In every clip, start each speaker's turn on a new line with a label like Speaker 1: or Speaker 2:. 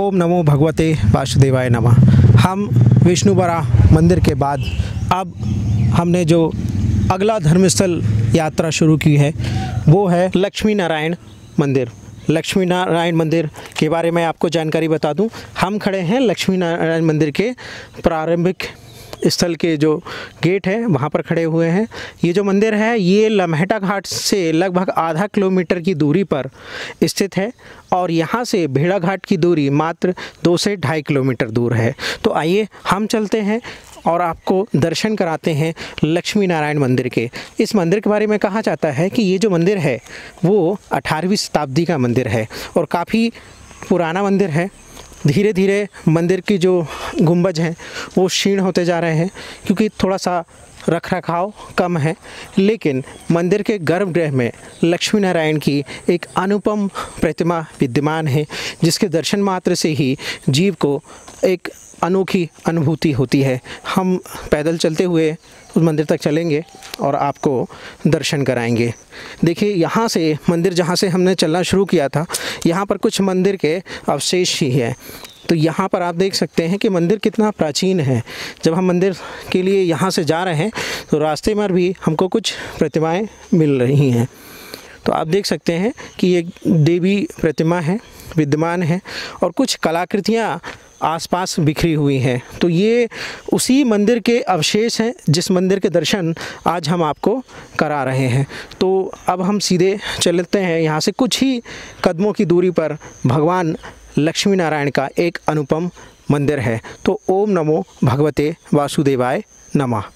Speaker 1: ओम नमो भगवते वासुदेवाय नमः। हम विष्णु वराह मंदिर के बाद अब हमने जो अगला धर्मस्थल यात्रा शुरू की है वो है लक्ष्मी नारायण मंदिर। लक्ष्मी नारायण मंदिर के बारे में आपको जानकारी बता दूं। हम खड़े हैं लक्ष्मी नारायण मंदिर के प्रारंभिक स्थल के जो गेट है वहाँ पर खड़े हुए हैं। ये जो मंदिर है ये लम्हेटा घाट से लगभग आधा किलोमीटर की दूरी पर स्थित है और यहाँ से भेड़ा घाट की दूरी मात्र 2 से 2.5 किलोमीटर दूर है। तो आइए हम चलते हैं और आपको दर्शन कराते हैं लक्ष्मी नारायण मंदिर के। इस मंदिर के बारे में कहा जाता है कि ये जो मंदिर है वो 18वीं शताब्दी का मंदिर है और काफ़ी पुराना मंदिर है। धीरे धीरे मंदिर की जो गुंबज हैं वो क्षीण होते जा रहे हैं क्योंकि थोड़ा सा रख रखाव कम है, लेकिन मंदिर के गर्भगृह में लक्ष्मी नारायण की एक अनुपम प्रतिमा विद्यमान है जिसके दर्शन मात्र से ही जीव को एक अनोखी अनुभूति होती है। हम पैदल चलते हुए उस मंदिर तक चलेंगे और आपको दर्शन कराएंगे। देखिए यहाँ से मंदिर जहाँ से हमने चलना शुरू किया था यहाँ पर कुछ मंदिर के अवशेष ही हैं। तो यहाँ पर आप देख सकते हैं कि मंदिर कितना प्राचीन है। जब हम मंदिर के लिए यहाँ से जा रहे हैं तो रास्ते में भी हमको कुछ प्रतिमाएं मिल रही हैं। तो आप देख सकते हैं कि ये देवी प्रतिमा है विद्यमान है और कुछ कलाकृतियाँ आसपास बिखरी हुई हैं। तो ये उसी मंदिर के अवशेष हैं जिस मंदिर के दर्शन आज हम आपको करा रहे हैं। तो अब हम सीधे चलते हैं। यहाँ से कुछ ही कदमों की दूरी पर भगवान लक्ष्मी नारायण का एक अनुपम मंदिर है। तो ओम नमो भगवते वासुदेवाय नमः।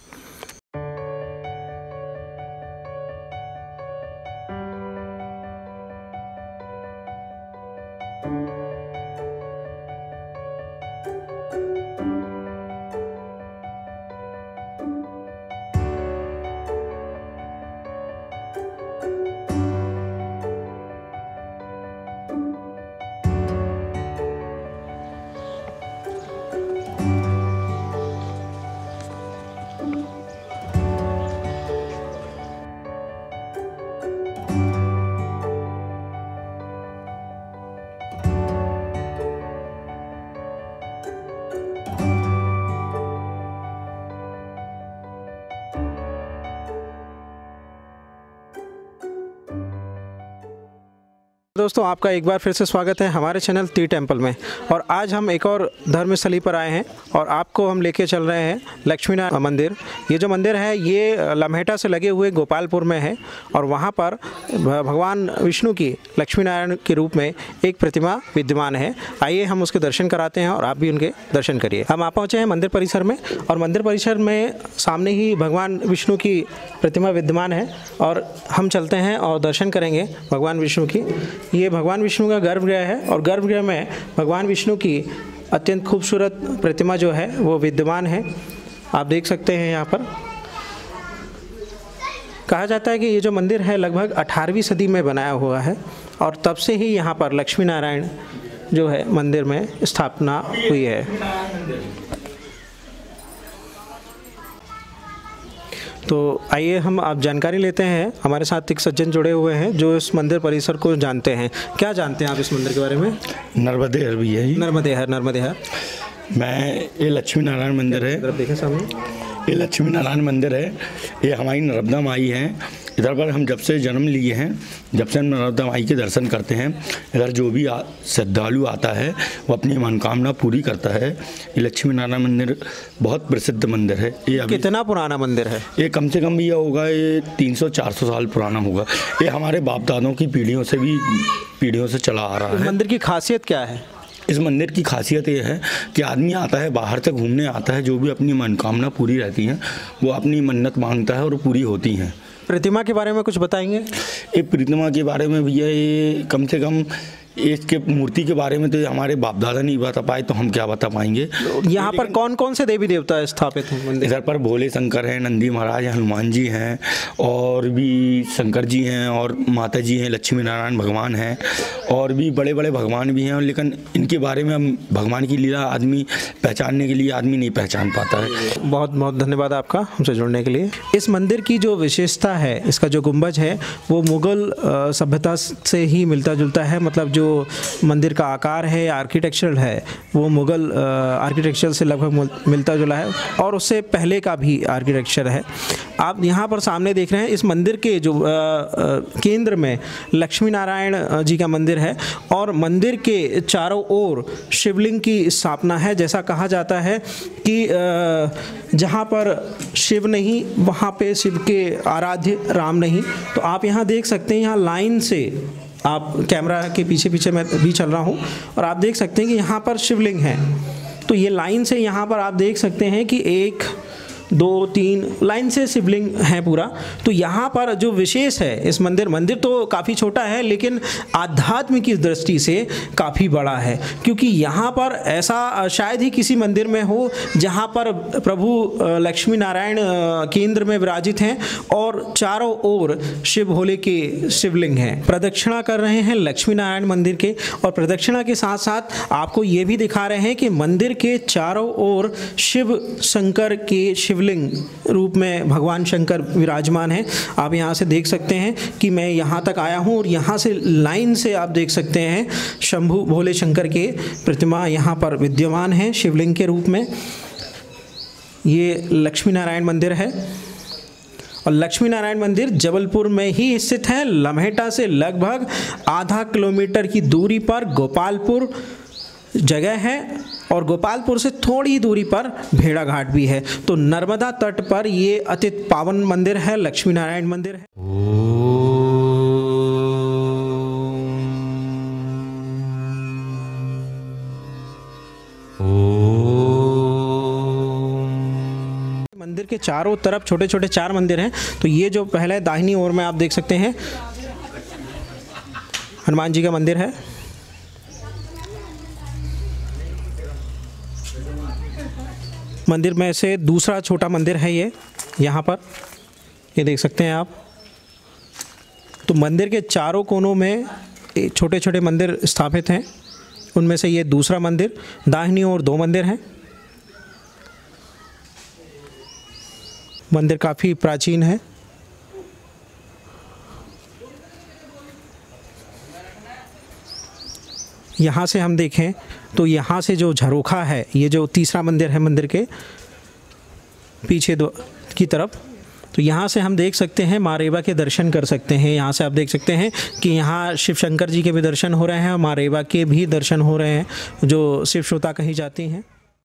Speaker 1: दोस्तों आपका एक बार फिर से स्वागत है हमारे चैनल टी टेम्पल में। और आज हम एक और धर्मस्थली पर आए हैं और आपको हम लेके चल रहे हैं लक्ष्मी नारायण मंदिर। ये जो मंदिर है ये लम्हेटा से लगे हुए गोपालपुर में है और वहाँ पर भगवान विष्णु की लक्ष्मी नारायण के रूप में एक प्रतिमा विद्यमान है। आइए हम उसके दर्शन कराते हैं और आप भी उनके दर्शन करिए। हम आ पहुँचे हैं मंदिर परिसर में और मंदिर परिसर में सामने ही भगवान विष्णु की प्रतिमा विद्यमान है और हम चलते हैं और दर्शन करेंगे भगवान विष्णु की। ये भगवान विष्णु का गर्भगृह है और गर्भगृह में भगवान विष्णु की अत्यंत खूबसूरत प्रतिमा जो है वो विद्यमान है। आप देख सकते हैं यहाँ पर। कहा जाता है कि ये जो मंदिर है लगभग 18वीं सदी में बनाया हुआ है और तब से ही यहाँ पर लक्ष्मी नारायण जो है मंदिर में स्थापना हुई है। तो आइए हम आप जानकारी लेते हैं। हमारे साथ एक सज्जन जुड़े हुए हैं जो इस मंदिर परिसर को जानते हैं। क्या जानते हैं आप इस मंदिर के बारे में?
Speaker 2: नर्मदे हर भी है।
Speaker 1: नर्मदे हर।
Speaker 2: ये लक्ष्मी नारायण मंदिर है।
Speaker 1: इधर देखें सामने।
Speaker 2: ये लक्ष्मी नारायण मंदिर है। ये हमारी नर्मदा माई हैं। इधर पर हम जब से जन्म लिए हैं, जब से हम नर्मदा माई के दर्शन करते हैं, इधर जो भी श्रद्धालु आता है वो अपनी मनोकामना पूरी करता है। ये लक्ष्मी नारायण मंदिर बहुत प्रसिद्ध मंदिर है। ये
Speaker 1: कितना पुराना मंदिर है?
Speaker 2: ये कम से कम ये होगा, ये 300-400 साल पुराना होगा। ये हमारे बाप दादों की पीढ़ियों से चला आ रहा है।
Speaker 1: मंदिर की खासियत क्या है?
Speaker 2: इस मंदिर की खासियत ये है कि आदमी आता है, बाहर से घूमने आता है, जो भी अपनी मनोकामना पूरी रहती हैं वो अपनी मन्नत मांगता है और पूरी होती हैं।
Speaker 1: प्रतिमा के बारे में कुछ बताएंगे?
Speaker 2: ये प्रतिमा के बारे में भैया ये कम से कम इसके मूर्ति के बारे में तो हमारे बाप दादा नहीं बता पाए तो हम क्या बता पाएंगे।
Speaker 1: यहाँ पर कौन कौन से देवी देवता स्थापित हैं मंदिर?
Speaker 2: इधर पर भोले शंकर हैं, नंदी महाराज हैं, हनुमान जी हैं और भी शंकर जी हैं और माता जी हैं, लक्ष्मी नारायण भगवान हैं और भी बड़े बड़े भगवान भी हैं। लेकिन इनके बारे में हम भगवान की लीला आदमी पहचानने के लिए आदमी नहीं पहचान पाता है।
Speaker 1: बहुत बहुत धन्यवाद आपका हमसे जुड़ने के लिए। इस मंदिर की जो विशेषता है, इसका जो गुंबज है वो मुग़ल सभ्यता से ही मिलता जुलता है। मतलब जो मंदिर का आकार है, आर्किटेक्चरल है, वो मुग़ल आर्किटेक्चर से लगभग मिलता जुला है और उससे पहले का भी आर्किटेक्चर है। आप यहाँ पर सामने देख रहे हैं इस मंदिर के जो केंद्र में लक्ष्मी नारायण जी का मंदिर है और मंदिर के चारों ओर शिवलिंग की स्थापना है। जैसा कहा जाता है कि जहाँ पर शिव नहीं वहाँ पे शिव के आराध्य राम नहीं। तो आप यहाँ देख सकते हैं, यहाँ लाइन से आप कैमरा के पीछे मैं भी चल रहा हूँ और आप देख सकते हैं कि यहाँ पर शिवलिंग है। तो ये लाइन से यहाँ पर आप देख सकते हैं कि 1 2 3 लाइन से शिवलिंग है पूरा। तो यहाँ पर जो विशेष है इस मंदिर तो काफ़ी छोटा है लेकिन आध्यात्म की दृष्टि से काफ़ी बड़ा है, क्योंकि यहाँ पर ऐसा शायद ही किसी मंदिर में हो जहाँ पर प्रभु लक्ष्मी नारायण केंद्र में विराजित हैं और चारों ओर शिव भोले के शिवलिंग हैं। प्रदक्षिणा कर रहे हैं लक्ष्मी नारायण मंदिर के और प्रदक्षिणा के साथ साथ आपको ये भी दिखा रहे हैं कि मंदिर के चारों ओर शिव शंकर के शिवलिंग रूप में भगवान शंकर विराजमान हैं। आप यहाँ से देख सकते हैं कि मैं यहाँ तक आया हूँ और यहाँ से लाइन से आप देख सकते हैं शंभु भोले शंकर के प्रतिमा यहाँ पर विद्यमान है शिवलिंग के रूप में। ये लक्ष्मी नारायण मंदिर है और लक्ष्मी नारायण मंदिर जबलपुर में ही स्थित है। लम्हेटा से लगभग आधा किलोमीटर की दूरी पर गोपालपुर जगह है और गोपालपुर से थोड़ी दूरी पर भेड़ा घाट भी है। तो नर्मदा तट पर ये अति पावन मंदिर है, लक्ष्मी नारायण मंदिर है। मंदिर के चारों तरफ छोटे छोटे 4 मंदिर हैं। तो ये जो पहले दाहिनी ओर में आप देख सकते हैं हनुमान जी का मंदिर है। मंदिर में से दूसरा छोटा मंदिर है ये, यहाँ पर ये देख सकते हैं आप। तो मंदिर के चारों कोनों में छोटे छोटे मंदिर स्थापित हैं, उनमें से ये दूसरा मंदिर। दाहिनी ओर 2 मंदिर हैं। मंदिर काफ़ी प्राचीन है। यहाँ से हम देखें तो यहाँ से जो झरोखा है, ये जो तीसरा मंदिर है मंदिर के पीछे की तरफ, तो यहाँ से हम देख सकते हैं माँ रेवा के दर्शन कर सकते हैं। यहाँ से आप देख सकते हैं कि यहाँ शिव शंकर जी के भी दर्शन हो रहे हैं और माँ रेवा के भी दर्शन हो रहे हैं, जो शिव श्रोता कही जाती हैं।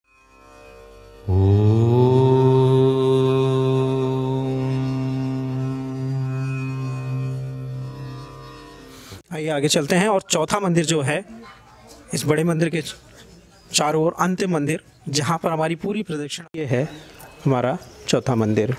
Speaker 1: आइए आगे चलते हैं और चौथा मंदिर जो है इस बड़े मंदिर के चारों ओर अंतिम मंदिर, जहाँ पर हमारी पूरी प्रदक्षिणा, ये है हमारा चौथा मंदिर।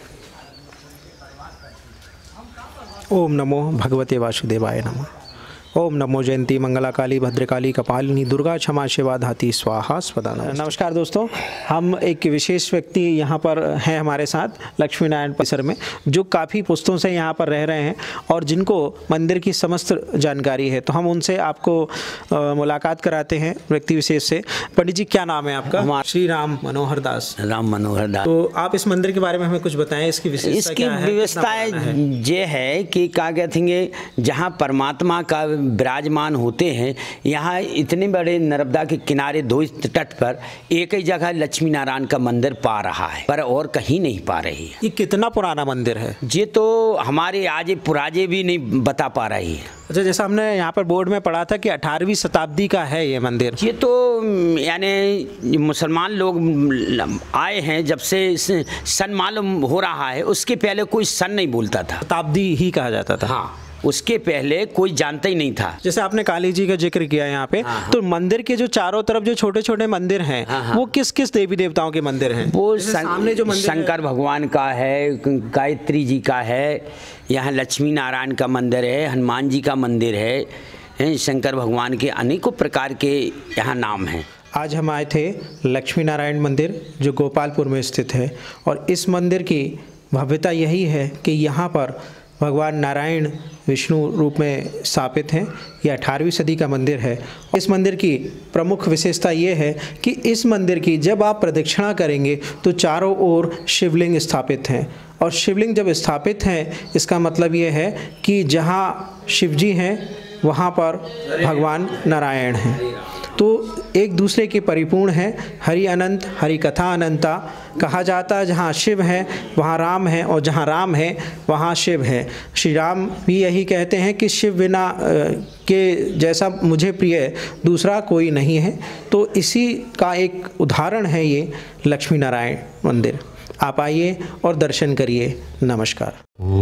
Speaker 1: ओम नमो भगवते वासुदेवाय नमः। ओम नमो जयंती मंगला काली भद्रकाली कपालिनी दुर्गा क्षमा शिवा धाती स्वाहा स्वदा। नमस्कार दोस्तों, हम एक विशेष व्यक्ति यहाँ पर हैं हमारे साथ लक्ष्मी नारायण परिसर में, जो काफ़ी पुस्तों से यहाँ पर रह रहे हैं और जिनको मंदिर की समस्त जानकारी है। तो हम उनसे आपको मुलाकात कराते हैं व्यक्ति विशेष से। पंडित जी, क्या नाम है आपका? श्री राम मनोहर दास।
Speaker 3: राम मनोहर दास।
Speaker 1: तो आप इस मंदिर के बारे में हमें कुछ बताएं, इसकी विशेषता क्या है?
Speaker 3: इसकी व्यवस्थाएं ये है कि क्या कहते हैं, जहाँ परमात्मा का विराजमान होते हैं, यहाँ इतने बड़े नर्मदा के किनारे 2 तट पर एक ही जगह लक्ष्मी नारायण का मंदिर पा रहा है, पर और कहीं नहीं पा रही है।
Speaker 1: ये कितना पुराना मंदिर है?
Speaker 3: ये तो हमारे आज पुराजे भी नहीं बता पा रही है।
Speaker 1: अच्छा, जैसा हमने यहाँ पर बोर्ड में पढ़ा था कि 18वीं शताब्दी का है ये मंदिर।
Speaker 3: ये तो यानी मुसलमान लोग आए हैं जब से सन मालूम हो रहा है, उसके पहले कोई सन नहीं बोलता था,
Speaker 1: शताब्दी ही कहा जाता था।
Speaker 3: हाँ, उसके पहले कोई जानता ही नहीं था।
Speaker 1: जैसे आपने काली जी का जिक्र किया यहाँ पे, तो मंदिर के जो चारों तरफ जो छोटे छोटे मंदिर हैं, वो किस किस देवी देवताओं के मंदिर हैं?
Speaker 3: वो
Speaker 1: सामने जो मंदिर
Speaker 3: शंकर भगवान का है, गायत्री जी का है, यहाँ लक्ष्मी नारायण का मंदिर है, हनुमान जी का मंदिर है, शंकर भगवान के अनेकों प्रकार के यहाँ नाम हैं।
Speaker 1: आज हम आए थे लक्ष्मी नारायण मंदिर जो गोपालपुर में स्थित है और इस मंदिर की भव्यता यही है कि यहाँ पर भगवान नारायण विष्णु रूप में स्थापित हैं। यह 18वीं सदी का मंदिर है। इस मंदिर की प्रमुख विशेषता ये है कि इस मंदिर की जब आप प्रदक्षिणा करेंगे तो चारों ओर शिवलिंग स्थापित हैं और शिवलिंग जब स्थापित हैं, इसका मतलब ये है कि जहाँ शिवजी हैं वहाँ पर भगवान नारायण हैं। तो एक दूसरे के परिपूर्ण है। हरि अनंत, हरि कथा अनंता। कहा जाता है जहाँ शिव है वहाँ राम है, और जहाँ राम है वहाँ शिव है। श्री राम भी यही कहते हैं कि शिव बिना के जैसा मुझे प्रिय दूसरा कोई नहीं है। तो इसी का एक उदाहरण है ये लक्ष्मी नारायण मंदिर। आप आइए और दर्शन करिए। नमस्कार।